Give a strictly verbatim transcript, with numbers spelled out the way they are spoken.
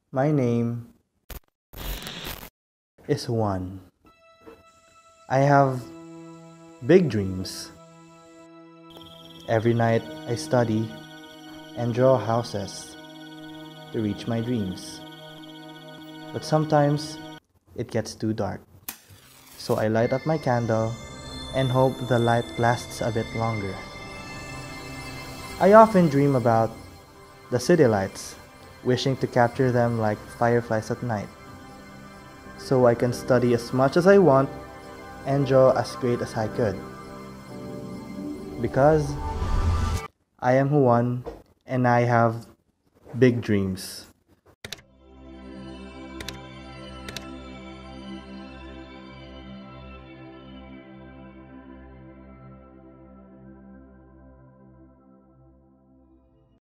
My name is Juan. I have big dreams. Every night I study and draw houses to reach my dreams. But sometimes it gets too dark. So I light up my candle and hope the light lasts a bit longer. I often dream about the city lights, wishing to capture them like fireflies at night. So I can study as much as I want and draw as great as I could. Because I am Juan and I have big dreams.